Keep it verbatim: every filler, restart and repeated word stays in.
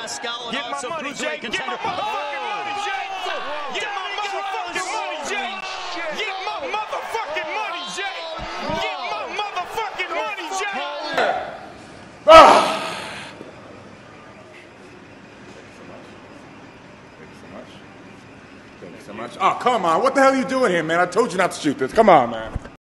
Pascal and Get my also money, Jay. cruiserweight Get my contender. motherfucking money, Jay. Get my motherfucking money, Jay. Get my motherfucking money, Jay. Get my motherfucking money, Jay. Ah! Thank you so much. Oh, come on. What the hell are you doing here, man? I told you not to shoot this. Come on, man.